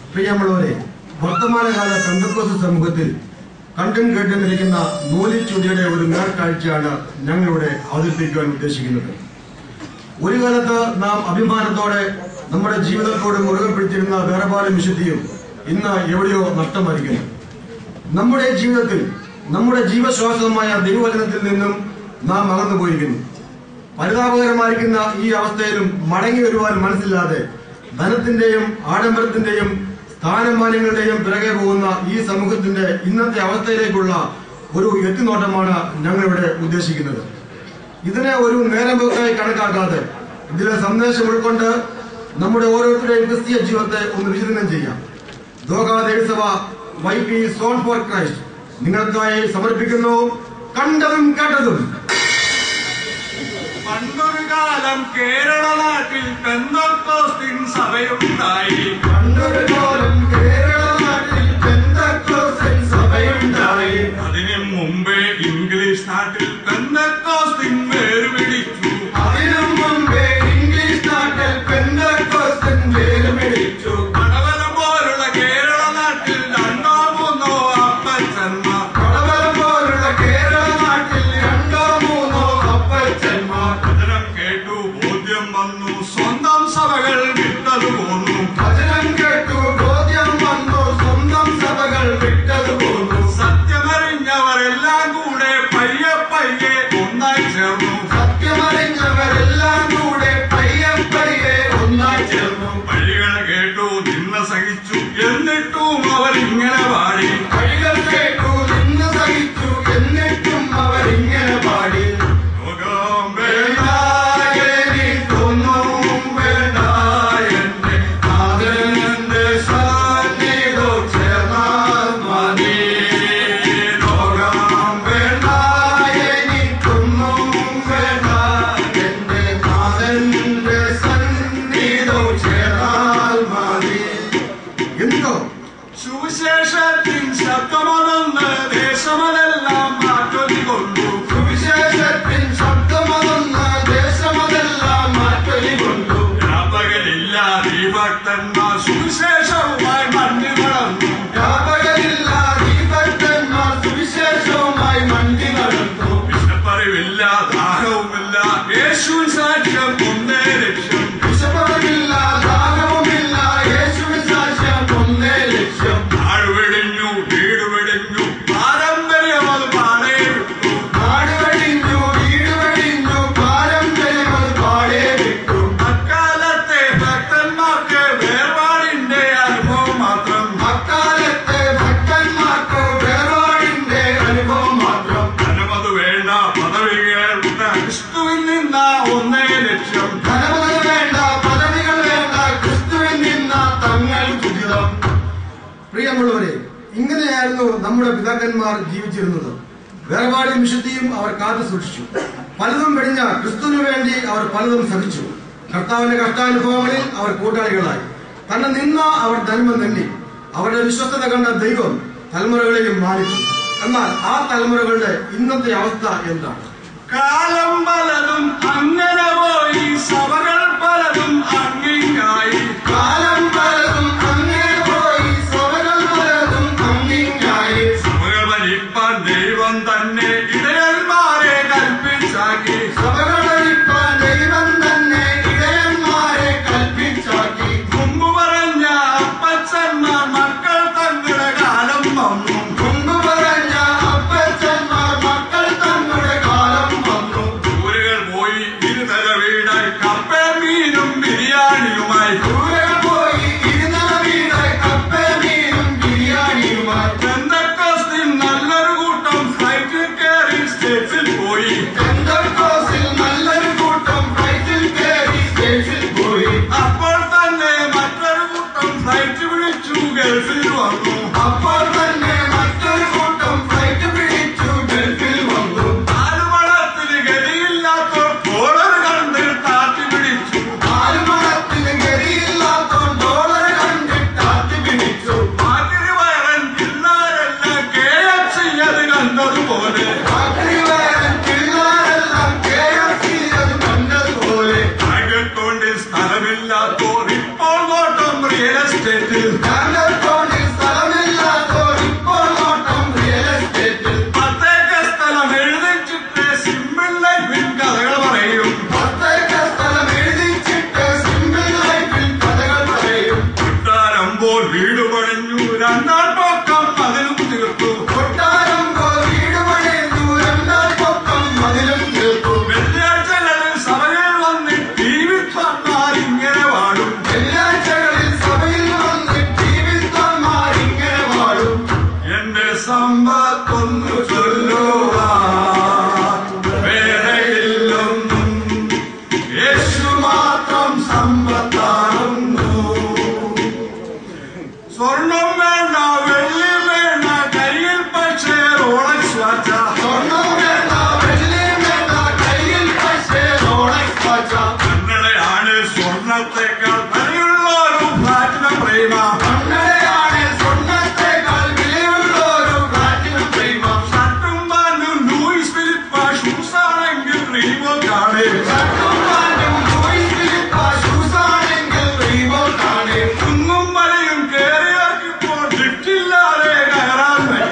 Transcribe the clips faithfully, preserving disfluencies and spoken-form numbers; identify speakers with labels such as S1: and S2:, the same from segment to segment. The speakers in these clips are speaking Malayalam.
S1: പ്രിയമുള്ളവരെ, വർത്തമാനകാല പെന്തക്കോസ്ത് സമൂഹത്തിൽ കണ്ടും കേട്ടും ഇരിക്കുന്ന നൂലിച്ചുടിയുടെ ഒരു നേർക്കാഴ്ചയാണ് ഞങ്ങളിവിടെ അവതരിപ്പിക്കുവാൻ ഉദ്ദേശിക്കുന്നത്. ഒരു കാലത്ത് നാം അഭിമാനത്തോടെ നമ്മുടെ ജീവിതത്തോട് മുറുകെ പിടിച്ചിരുന്ന വേർപാടും വിശുദ്ധിയും ഇന്ന് എവിടെയോ നഷ്ടമായിരിക്കുന്നു. നമ്മുടെ ജീവിതത്തിൽ നമ്മുടെ ജീവശ്വാസമായ ദൈവവചനത്തിൽ നിന്നും നാം അകന്നുപോയിരിക്കുന്നു. പരിതാപകരമായിരിക്കുന്ന ഈ അവസ്ഥയിലും മടങ്ങി വരുവാൻ മനസ്സില്ലാതെ ധനത്തിന്റെയും ആഡംബരത്തിന്റെയും സ്ഥാനമാനങ്ങളുടെയും പിറകെ പോകുന്ന ഈ സമൂഹത്തിന്റെ ഇന്നത്തെ അവസ്ഥയിലേക്കുള്ള ഒരു എത്തിനോട്ടമാണ് ഞങ്ങളിവിടെ ഉദ്ദേശിക്കുന്നത്. ഇതിനെ ഒരു നേരം പോക്കായി കണക്കാക്കാതെ ഇതിലെ സന്ദേശം ഉൾക്കൊണ്ട് നമ്മുടെ ഓരോരുത്തരുടെയും ക്രിസ്തീയ ജീവിതത്തെ ഒന്ന് വിശകലനം ചെയ്യാം. ദോഹ ദേവസഭ Y P zone for Christ നിങ്ങൾക്കായി സമർപ്പിക്കുന്നു കണ്ടതും കേട്ടതും.
S2: പണ്ടൊരു കാലം കേരള നാട്ടിൽ പെന്തക്കോസ്തിൻ സഭയുണ്ടായി.
S1: പണ്ടൊരു കാലം കേരള നാട്ടിൽ പെന്തക്കോസ്തിൻ സഭയുണ്ടായി.
S2: അതിനു മുമ്പേ ഇംഗ്ലീഷ് നാട്ടിൽ പെന്തക്കോസ്തിൻ വേർപിടിച്ചു.
S1: അതിനു മുമ്പേ ഇംഗ്ലീഷ് നാട്ടിൽ പെന്തക്കോസ്തിൻ വേർപിടിച്ചു.
S2: കടവലം പോലുള്ള കേരള നാട്ടിൽ രണ്ടോ മൂന്നോ അപ്പച്ചന്മാർ.
S1: കടവലം പോലുള്ള കേരള നാട്ടിൽ രണ്ടോ മൂന്നോ അപ്പച്ചന്മാർ.
S2: വചനം കേട്ടു ബോധ്യം വന്നു, സ്വന്തം സഭകൾ വിട്ടതു പോന്നു.
S1: വചനം കേട്ടു ബോധ്യം വന്നു, സ്വന്തം സഭകൾ വിട്ടതു പോന്നു.
S2: സത്യമറിഞ്ഞവരെല്ലാം കൂടെ പയ്യെ പയ്യെ ഒന്നായി ചേർന്നു.
S1: സത്യമറിഞ്ഞവരെല്ലാം കൂടെ പയ്യെ പയ്യെ ഒന്നായി ചേർന്നു.
S2: വഴികൾ കേട്ടു നിന്ന് സഹിച്ചു, എന്നിട്ടും അവരിങ്ങനെ പാടി.
S1: വഴികൾ കേട്ടു നിന്ന് സഹിച്ചു, എന്നിട്ടും അവരിങ്ങനെ പാടി.
S2: ലോകം
S1: വേണ്ട എനിക്കൊന്നും വേണ്ട, എന്റെ നാഥന്റെ സന്നിധിയിൽ ചേർന്നാൽ മതി. ലോകം വേണ്ട എനിക്കൊന്നും വേണ്ട, എന്റെ നാഥന്റെ സന്നിധിയിൽ ചേർന്നാൽ മതി. എന്തോ
S2: സുവിശേഷത്തിൻ ശബ്ദമൊന്ന് ദേശമതെല്ലാം മാറ്റൊലികൊണ്ടു.
S1: സുവിശേഷത്തിൻ ശബ്ദമതൊന്ന് ദേശമതെല്ലാം മാറ്റൊലികൊണ്ടു.
S2: രാപകലില്ലാതെ ഈ ഭക്തന്മാർ സുവിശേഷവുമായി മണ്ണിൽ വളർന്നു.
S1: രാപകലില്ലാതെ ഈ ഭക്തന്മാർ സുവിശേഷവുമായി മണ്ടി നടന്നു.
S2: വിശപ്പറിവില്ല, ദാഹവുമില്ല, യേശുവിൻ സാക്ഷ്യം ഒന്നേ ലക്ഷ്യം.
S1: വിശപ്പറിവില്ല, ദാഹവുമില്ല, യേശുവിൻ സാക്ഷ്യം ഒന്നേ ലക്ഷ്യം.
S2: നാട് വെടിഞ്ഞു, വീട് വെടിഞ്ഞു, പാരമ്പര്യം അത് പാടേ വിട്ടു.
S1: നാട് വെടിഞ്ഞു, വീട് വെടിഞ്ഞു, പാരമ്പര്യം അത് പാടേ വിട്ടു.
S2: അക്കാലത്തെ ഭക്തന്മാർക്ക് വേർപാടിന്റെ അനുഭവം മാത്രം.
S1: അക്കാലത്തെ ഭക്തന്മാർക്ക് വേർപാടിന്റെ അനുഭവം മാത്രം.
S2: ധനമത് വേണ്ട, പദവികൾ ക്രിസ്തുവിൽ നിന്ന ഒന്നേ ലക്ഷ്യം.
S1: ധനമത് വേണ്ട, പദവികൾ വേണ്ട, ക്രിസ്തുവിൽ നിന്ന തങ്ങൾ ഉചിതം. പ്രിയമുള്ളവരെ, ഇങ്ങനെയായിരുന്നു നമ്മുടെ പിതാക്കന്മാർ ജീവിച്ചിരുന്നത്. വേർപാടും വിശുദ്ധിയും അവർ കാത്തു സൂക്ഷിച്ചു. പലതും വെടിഞ്ഞ ക്രിസ്തുവിനു വേണ്ടി അവർ പലതും സഹിച്ചു. കർത്താവിന്റെ കഷ്ടാനുഭവങ്ങളിൽ അവർ കൂട്ടാളികളായി. തന്നെ നിന്ന അവർ ധർമ്മം നെല്ലി. അവരുടെ വിശ്വസ്തത കണ്ട ദൈവം തലമുറകളെയും മാനിച്ചു. എന്നാൽ ആ തലമുറകളുടെ ഇന്നത്തെ അവസ്ഥ എന്താണ്?
S2: കാലം പലതും അങ്ങനെ പോയി, സഭകൾ പലതും അങ്ങിങ്ങായി.
S1: കാലം പലതും അങ്ങനെ പോയി, സഭകൾ പലതും അങ്ങിങ്ങായി.
S2: സഭകൾ ഭരിപ്പാൻ ദൈവം തന്നെ ഇടയന്മാരെ കൽപ്പിച്ചാക്കി.
S1: സഭകൾ ഭരിപ്പാൻ ദൈവം തന്നെ ഇടയന്മാരെ കൽപ്പിച്ചാക്കി.
S2: മുമ്പ് പറഞ്ഞ അപ്പച്ചന്മാർ മക്കൾ തങ്ങളുടെ കാലം വന്നു.
S1: മുമ്പ് പറഞ്ഞ അപ്പച്ചന്മാർ മക്കൾ തങ്ങളുടെ കാലം വന്നു.
S2: ദൂരകൾ പോയി ഇരുതല വീടായി, കപ്പേ മീനും ബിരിയാണിയുമായി.
S1: ദൂരകൾ പോയി ഇരുനില വീടായി, കപ്പേ മീനും ബിരിയാണിയുമായി.
S2: പെന്തക്കോസ്തിൽ നല്ലൊരു കൂട്ടം ഫ്ലൈറ്റിൽ കയറി സ്റ്റേറ്റ്സിൽ പോയി.
S1: പെന്തക്കോസ്തിൽ നല്ലൊരു കൂട്ടം ഫ്ലൈറ്റിൽ കയറി സ്റ്റേറ്റ്സിൽ പോയി.
S2: അപ്പോൾ തന്നെ മറ്റൊരു കൂട്ടം ഫ്ലൈറ്റ് പിടിച്ചു ഗൾഫിൽ വന്നു.
S1: അപ്പോൾ തന്നെ മറ്റൊരു കൂട്ടം ഫ്ലൈറ്റ് പിടിച്ചു ഗൾഫിൽ വന്നു.
S2: ആലുമളത്തിൽ ഗതിയില്ലാത്തോർ ഡോളർ കണ്ട് താത്തി പിടിച്ചു.
S1: ആലുമളത്തിന് ഗതിയില്ലാത്തോർ ഡോളർ കണ്ടിട്ട് ആട്ടി പിടിച്ചു.
S2: ആതിരി വയറൻ പിള്ളേരെല്ലാം കെ എഫ് സി അത് കണ്ടതുപോലെ.
S1: ആട്ടിവേലൻ പിള്ളേരെല്ലാം കെ എഫ് സി അത് കണ്ടതുപോലെ.
S2: അകത്തോണ്ടിൽ സ്ഥലമില്ലാത്തോർ ഇപ്പോൾ നോട്ടം റിയൽ എസ്റ്റേറ്റിൽ. എസ്റ്റേറ്റിൽ പത്തേക്കർ സ്ഥലം എഴുതിച്ചിട്ട് സിമ്പിൾ ലൈഫിൽ കഥകൾ പറയും. കൊട്ടാരം പോൽ വീട് പണിഞ്ഞു രണ്ടാം പൊക്കം അതിലും തീർത്തു. വെള്ളിയാഴ്ചകളിൽ സഭയിൽ വന്ന് ടി വി ഇങ്ങനെ വാടും. എന്റെ സമ്പത്തൊന്നു ചൊല്ലുവാൻ വേറെയില്ലൊന്നും, യേശു മാത്രം സമ്പത്താകുന്നു. സ്വർണം വേണ്ട, വെള്ളി വേണ്ട, കയ്യിൽ പക്ഷേ റോളക്സ് വാച്ച. കണ്ണടയാണ് സ്വർണത്തെക്കാൾ വിലയുള്ള ഒരു പ്ലാറ്റിനം പ്രേമ. ഷർട്ടും പാന്റും ലൂയിസ് ഫിലിപ്പ, ഷൂസ് ആണെങ്കിൽ റീബോക്ക് ആണ്. കുന്നും മലയും കേറിയവർക്കിപ്പോൾ ലിഫ്റ്റില്ലാതെ കയറാൻ വയ്യ.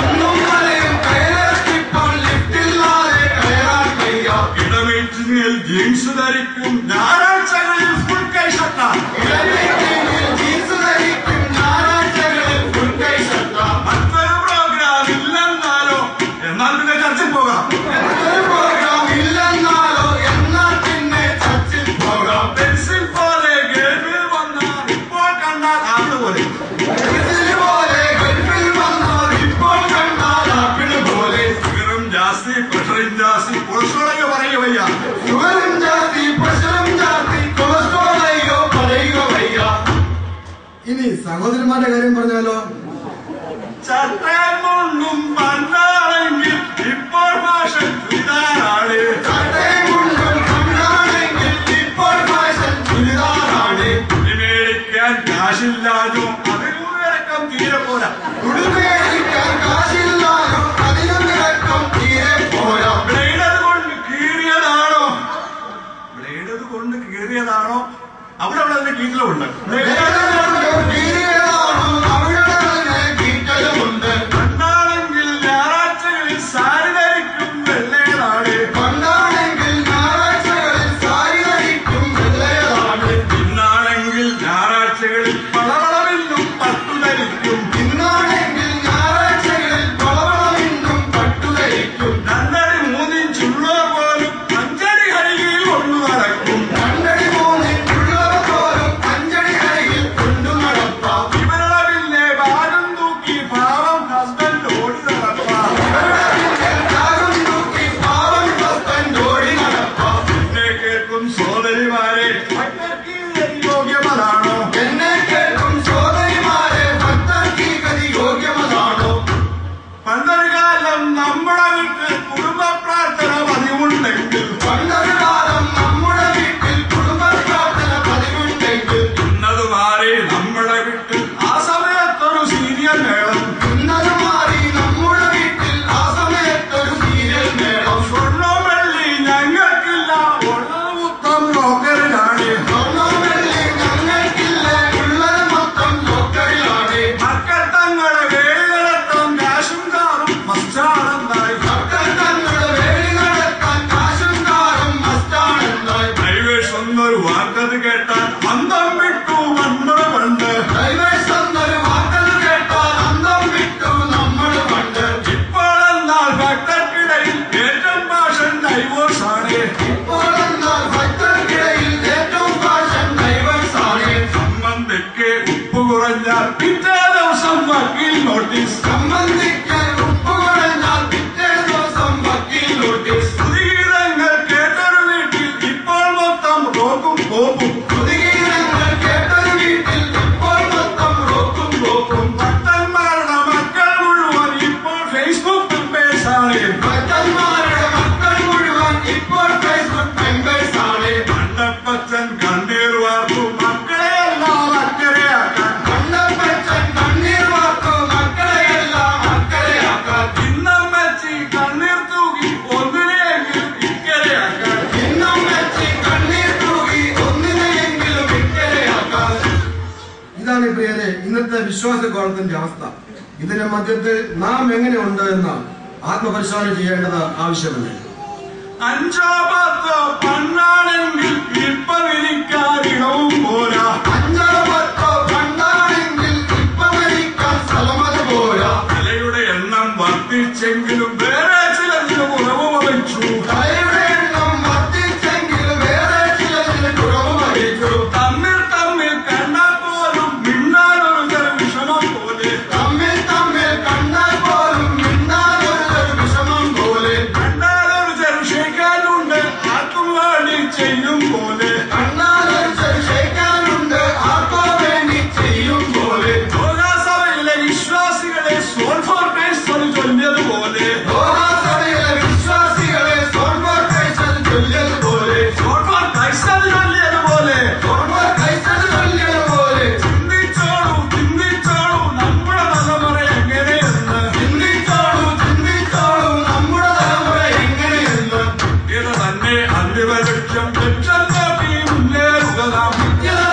S2: ഇടമീറ്റിങ്ങിൽ ജീൻസ് ധരിക്കും, ഞായറാഴ്ചകളിൽ ഫുൾ കൈ ഷർട്ട. മറ്റൊരു പ്രോഗ്രാം ഇല്ലെന്നാലോ, എന്നാൽ പിന്നെ ചർച്ചിൽ പോകാം. പെൻസിൽ പോലെ ഗൾഫിൽ വന്നാൽ ഇപ്പോൾ കണ്ടാൽ ആപ്പിൾ പോലെ. ഷുഗറും ജാസ്തി, പ്രഷറും ജാസ്തി, കൊളസ്ട്രോളൊക്കെ പറയുക വയ്യ.
S1: ഇനി സഹോദരന്മാരുടെ കാര്യം പറഞ്ഞാലോ?
S2: ചട്ടയും മുണ്ടും പണ്ടാണെങ്കിൽ ഇപ്പോൾ ഫാഷൻ ചുരിദാറാണ്. മേടിക്കാൻ കാശില്ലാതോ അതിനും ഇറക്കം തീരെ പോരാ. ബ്ലേഡത് കൊണ്ട് കീറിയതാണോ ബ്ലേഡത് കൊണ്ട് കീറിയതാണോ അവിടെ അവിടെ തന്നെ കീറ്റലുണ്ട്. പണ്ടാണെങ്കിൽ ഞായറാഴ്ചകളിൽ സാരി ധരിക്കും, വെള്ളേതാണ്. ഇന്നാണെങ്കിൽ ഞായറാഴ്ചകളിൽ പളവളവിന്നും പട്ടു ധരിക്കും. രണ്ടടി മൂന്നിഞ്ചുള്ളവർ പോലും അഞ്ചടി ഹരിയിൽ കൊണ്ടു നടക്കും. ഇവരുടെ ഭാരം തൂക്കി പാവം ഹസ്ബൻഡ് ഓടി നടപ്പാം. എന്നെ കേൾക്കും സോദരിമാരെ, ഭക്തർക്ക് യോഗ്യമതാണോ? പണ്ടൊരു കാലം നമ്മുടെ വീട്ടിൽ കുടുംബ പ്രാർത്ഥന പതിവുണ്ടെങ്കിൽ ഇന്നത് മാറി നമ്മുടെ വീട്ടിൽ ആ സമയത്തൊരു സീരിയൽ മേളം. സ്വർണ്ണ വെള്ളി ഞങ്ങൾക്കില്ല, ഉള്ളത് മൊത്തം ലോക്കറിലാണ്. മക്കൾ തങ്ങളെ വേലി നടത്താൻ കാശും കാറും മസ്റ്റാണെന്നായി. ഡൈവേഴ്സ് എന്നൊരു വാക്കത് കേട്ടാൽ അന്തം വിട്ടു നമ്മുടെ പണ്ട്. ഇപ്പോഴെന്നാൽ ഭക്തർക്കിടയിൽ ഏറ്റവും ഫാഷൻ ഡൈവോഴ്സ് ആണ്. സംബന്ധിക്ക് ഉപ്പ് കുറഞ്ഞാൽ പിറ്റേ ദിവസം വക്കീൽ നോട്ടീസ്. ഗീതങ്ങൾ കേട്ടൊരു വീട്ടിൽ ഇപ്പോൾ മൊത്തം റോക്കും പോപ്പും. ഭക്തന്മാരുടെ മക്കൾ മുഴുവൻ ഇപ്പോൾ ഫേസ്ബുക്ക് മെമ്പേഴ്സാണ്. പണ്ടപ്പച്ചൻ കണ്ണീർ വാർത്തു മക്കളെയെല്ലാം അക്കരയാക്കാൻ.
S1: ഇന്നത്തെ വിശ്വാസകാലത്തിന്റെ അവസ്ഥ. ഇതിന്റെ മധ്യത്തിൽ നാം എങ്ങനെയുണ്ട് എന്ന് ആത്മപരിശോധന ചെയ്യേണ്ടത് ആവശ്യമല്ലേ?
S2: അഞ്ചോ പത്തോ പണ്ണാണെങ്കിൽ ഇപ്പം ഇരിക്കാനിടവും പോരാ.
S3: അഞ്ചോ പത്തോ പണ്ണാണെങ്കിൽ ഇപ്പം ഇരിക്കാൻ സ്ഥലമത് പോരാ.
S2: തലയുടെ എണ്ണം വർദ്ധിച്ചെങ്കിലും വേറെ ചിലതിന് കുറവ് വഹിച്ചു.
S3: തലയുടെ എണ്ണം വർദ്ധിച്ചെങ്കിലും വേറെ ചിലതിന് കുറവ് വഹിച്ചു.
S2: തമ്മിൽ തമ്മിൽ കണ്ടാൽ പോലും മിണ്ടാനൊരു തരം വിഷമം പോലെ.
S3: തമ്മിൽ തമ്മിൽ കണ്ടാൽ പോലും മിണ്ടാനൊരു വിഷമം പോലെ.
S2: കണ്ടാലൊരു തരം ക്ഷയിക്കാനുണ്ട് ആർക്കും വേണ്ടി ചെയ്യും പോലെ.
S3: കണ്ടാലൊരു ക്ഷയിക്കാനുണ്ട് ആർക്കോ വേണ്ടി ചെയ്യും പോലെ.
S2: ലോകാസഭയിലെ വിശ്വാസികളെ സോൾ ഫോർ ക്രൈസ്റ്റ് ചൊല്ലിയതുപോലെ.
S3: ലോകാസഭയിലെ വിശ്വാസികളെ സോൾ ഫോർ ക്രൈസ്റ്റ് ചൊല്ലിയതുപോലെ.
S2: സോൾ ഫോർ ക്രൈസ്റ്റ് ചൊല്ലിയതുപോലെ.
S3: സോൾ ഫോർ ക്രൈസ്റ്റ് ചൊല്ലിയതുപോലെ.
S2: ചിന്തിച്ചോളൂ ചിന്തിച്ചോളൂ നമ്മുടെ തലമുറ എങ്ങനെയെന്ന്.
S3: ചിന്തിച്ചോളൂ ചിന്തിച്ചോളൂ നമ്മുടെ തലമുറ എങ്ങനെയെന്ന്.
S2: ഇത് തന്നെ അന്തിമ ലക്ഷ്യം ലക്ഷ്യം നോക്കി മുന്നേറുക നാം.
S3: ഇത്